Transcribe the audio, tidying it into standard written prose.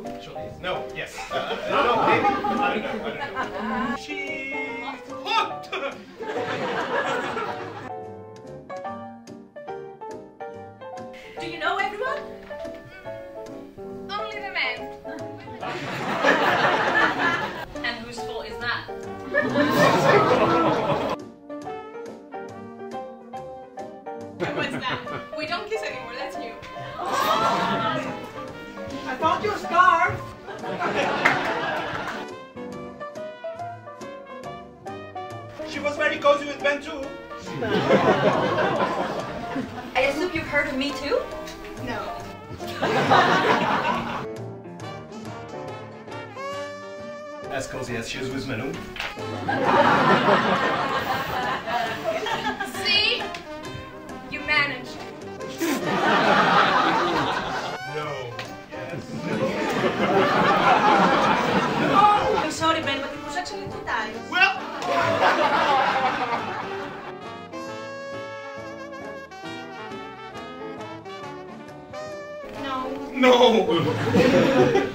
No, yes. No, maybe. I don't know. She's hooked! Do you know everyone? Only the men. And whose fault is that? What's that? We don't kiss anymore, that's new. I found your scarf! She was very cozy with Ben too. I assume you've heard of me too? No. As cozy as she is with Manu. See? You managed. No. Yes. I'm sorry, Ben, but it was actually 2 times. Well. No. No.